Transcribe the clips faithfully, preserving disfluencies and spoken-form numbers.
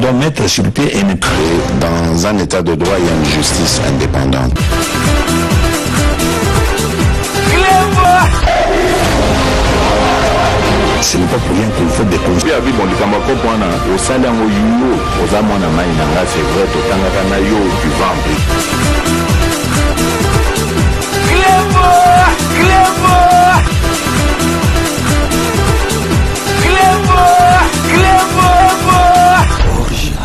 doit mettre sur le pied une créer dans un état de droit et une justice indépendante. Ce n'est pas pour rien qu'il faut des conseils. Oui, bon, le Kamako point au salaire au yo, aux amants à Maïnanga, c'est vrai, au Tangana yo, du ventre. Clément, Clément, Clément, Clément, original.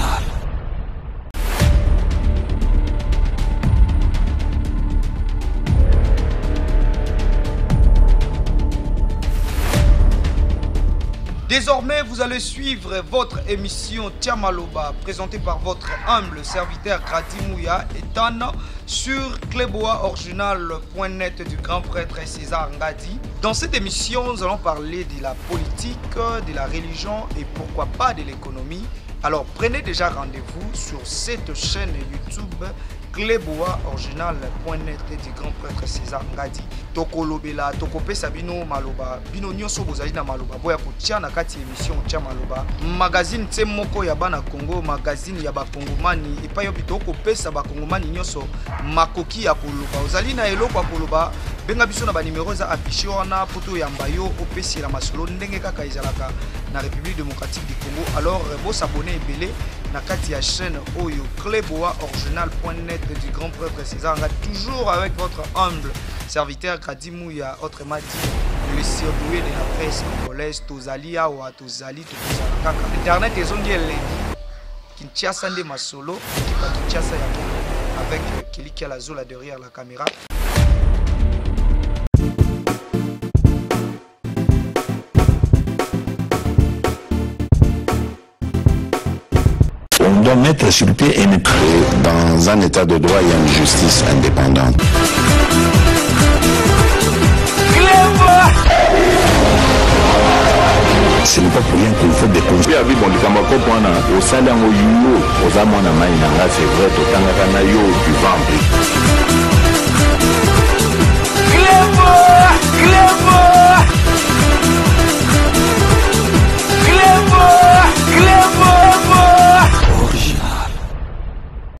Désormais, vous allez suivre votre émission Tiamaloba, présentée par votre humble serviteur Grady Mouya Etana sur cléboa original point net du grand prêtre César Ngadi. Dans cette émission, nous allons parler de la politique, de la religion et pourquoi pas de l'économie. Alors prenez déjà rendez-vous sur cette chaîne YouTube cléboa original point net du grand prêtre César Ngadi. Toko lobela, toko pesa bino maloba, bino nyonso bozali na maloba boya kotia na kati émission tia maloba. Magazine tse moko ya bana Congo, magazine ya ba Kongomani et pa yo bitoko pesa ba Kongomani nyonso makoki ya koloba. Ozali na eloko ya koloba, benga biso na ba numéro za affiché wana poto ya mbayo opesi la masolo ndenge kaka ezalaka na République démocratique du Congo. Alors bo s'abonner ebele na kati ya chaîne Oyo cléboa original point net du grand prêtre César Ngadi, toujours avec votre humble serviteur Grady Mouya, autrement dit le surdoué de la presse congolaise. Tozali awa tozali tozala kaka internet ezongi elengi Kinshasa nde masolo qui va Kinshasa ya Congo avec Keliki Alazola derrière la caméra. On doit mettre sur le pied une créer dans un état de droit et une justice indépendante. Ce n'est pas pour rien qu'il faut des conseils. Oui, bon, le Kamako point au salaire au yo, aux amants à Maïnanga, c'est vrai, au Tangana yo, du ventre.